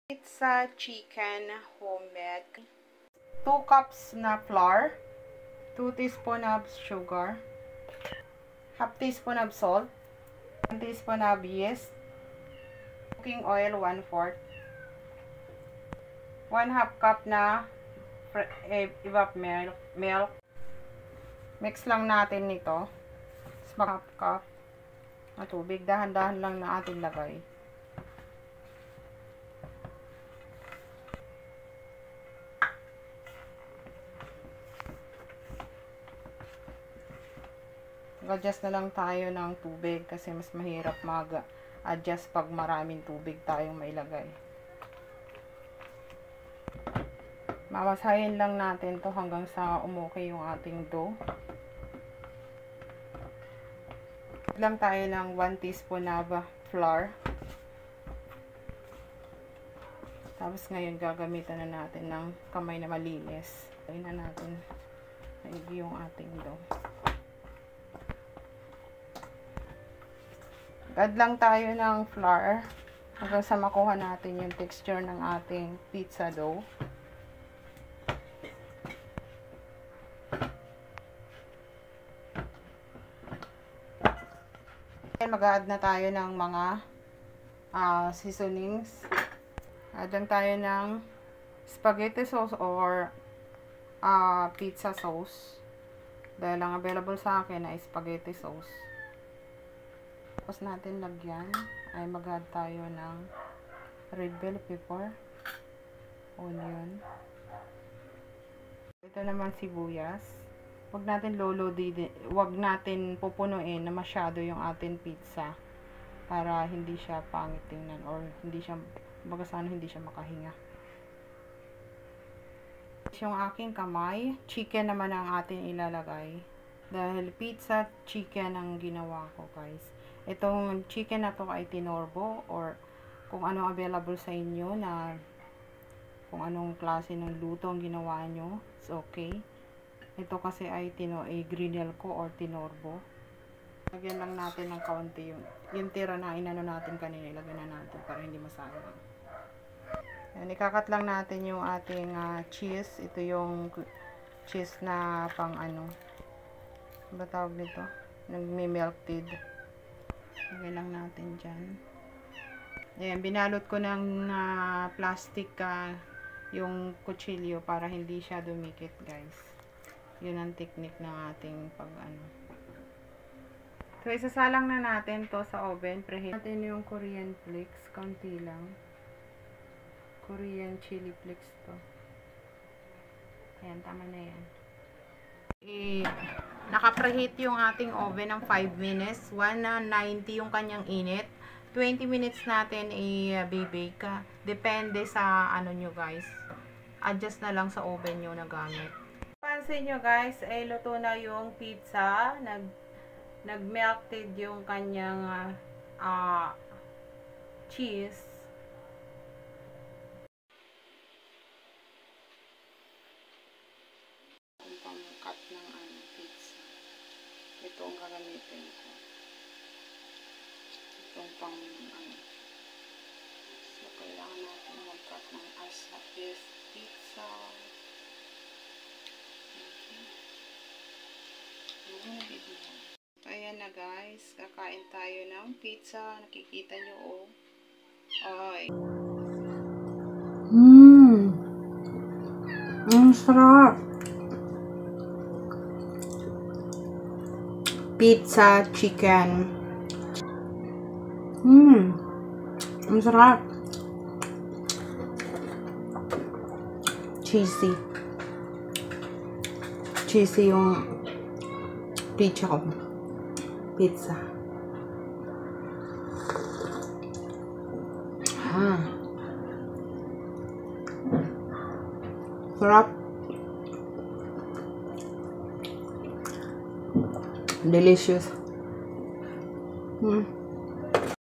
Pizza chicken homemade. 2 cups na flour, 2 teaspoon of sugar, half teaspoon of salt, 1 teaspoon of yeast, cooking oil 1/4, 1/2 cup na evap milk. Mix lang natin nito. 1/2 cup na tubig. Dahan-dahan lang na atin lagay. Mag-adjust na lang tayo ng tubig kasi mas mahirap mag-adjust pag maraming tubig tayong mailagay. Mamasahin lang natin to hanggang sa umuki yung ating dough. Lang tayo ng 1 teaspoon na flour. Tapos ngayon gagamitan na natin ng kamay na malinis. Ayun na natin maigi yung ating dough. Add lang tayo ng flour hanggang sa makuha natin yung texture ng ating pizza dough. Mag-add na tayo ng mga seasonings. Add lang tayo ng spaghetti sauce or pizza sauce. Dahil ang available sa akin ay spaghetti sauce. Tapos natin lagyan ay mag-add tayo ng red bell pepper, onion. Ito naman sibuyas. Huwag natin pupunuin na masyado yung ating pizza para hindi siya pangit tingnan or hindi siya hindi siya makahinga. Yung aking kamay, chicken naman ang atin ilalagay dahil pizza chicken ang ginawa ko, guys. Itong chicken na to ay tinorbo or kung ano available sa inyo na kung anong klase ng luto ang ginawa nyo, it's okay. Ito kasi ay grinel ko or tinorbo. Lagyan lang natin ng kaunti yung tira na inano natin kanina, ilagyan na natin para hindi masayang. Yan, ikakat lang natin yung ating cheese. Ito yung cheese na pang ano ba tawag nito? Nagme-melted. Lagyan lang natin dyan. Ayan, binalot ko ng plastic yung kutsilyo para hindi siya dumikit, guys. Yun ang technique ng ating pag-ano. So, isasalang na natin to sa oven. Preheat natin yung Korean flakes. Kaunti lang. Korean chili flakes to. Ayan, tama na yan. Naka-preheat yung ating oven ng 5 minutes. 190 yung kanyang init. 20 minutes natin i-bake. Depende sa ano nyo, guys. Adjust na lang sa oven nyo na gamit. Pansin nyo, guys, ay luto na yung pizza. Nag-melted yung kanyang cheese. Pang-cut ng pizza. Ito ang gagamitin ko. Itong pang So, kailangan natin mag-cut ng as-is pizza. Ayan na, guys. Kakain tayo ng pizza. Nakikita nyo, oh. Ay. Ang sarap. Pizza chicken. Ang sarap. Cheesy. Cheesy yung pizza ko. Pizza. Sarap. Delicious.